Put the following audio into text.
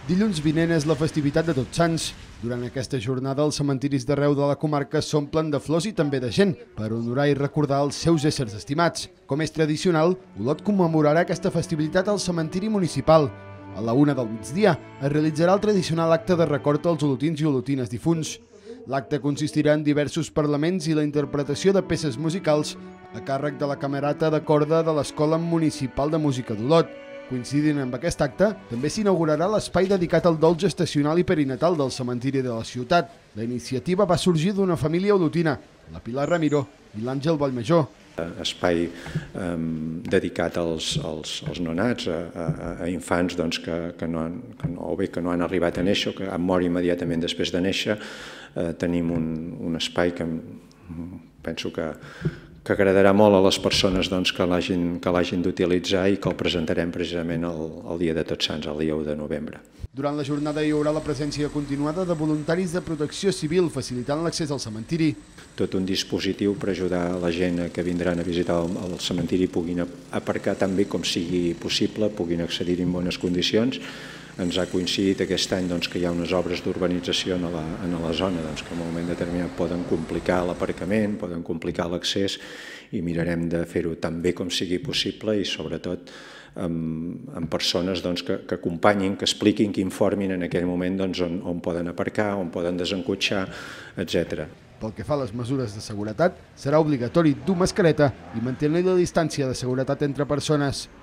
Dilluns vinent és la festivitat de Tots Sants. Durant aquesta jornada, els cementiris d'arreu de la comarca s'omplen de flors i també de gent per honorar i recordar els seus éssers estimats. Com és tradicional, Olot commemorarà aquesta festivitat al cementiri municipal. A la 1 del migdia es realitzarà el tradicional acte de record als olotins i olotines difunts. L'acte consistirà en diversos parlaments i la interpretació de peces musicals a càrrec de la camerata de corda de l'Escola Municipal de Música d'Olot. Coincidint amb aquest acte, també s'inaugurarà l'espai dedicat al dol gestacional i perinatal del cementiri de la ciutat. La iniciativa va sorgir d'una família olotina, la Pilar Ramiro i l'Àngel Vallmajor. Espai dedicat als nonats, a infants que no han arribat a néixer o que han mort immediatament després de néixer. Tenim un espai que penso que agradarà molt a les persones que l'hagin d'utilitzar i que el presentarem precisament el dia de Tots Sants, el dia 1 de novembre. Durant la jornada hi haurà la presència continuada de voluntaris de protecció civil facilitant l'accés al cementiri. Tot un dispositiu per ajudar la gent que vindran a visitar el cementiri puguin aparcar tan bé com sigui possible, puguin accedir-hi en bones condicions. Ens ha coincidit aquest any que hi ha unes obres d'urbanització en la zona que en un moment determinat poden complicar l'aparcament, poden complicar l'accés i mirarem de fer-ho tan bé com sigui possible i sobretot amb persones que acompanyin, que expliquin, que informin en aquell moment on poden aparcar, on poden desencotxar, etc. Pel que fa a les mesures de seguretat, serà obligatori dur mascareta i mantenir la distància de seguretat entre persones.